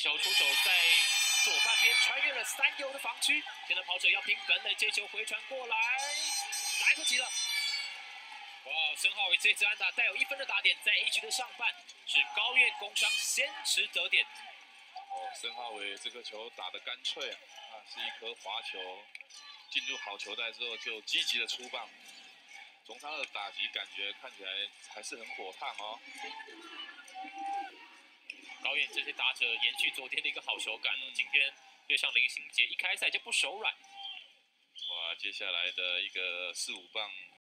球出手在左半边，穿越了3游的防区，现在跑者要拼本垒，接球回传过来，来不及了。哇，申浩伟这支安打带有1分的打点，在 A 局的上半是高苑工商先持得点。 申浩伟这个球打得干脆啊，是一颗滑球，进入好球带之后就积极的出棒。从他的打击感觉看起来还是很火烫哦。 高苑这些打者延续昨天的一个好手感哦，今天对上林兴杰一开赛就不手软。 哇，接下来的一个4、5棒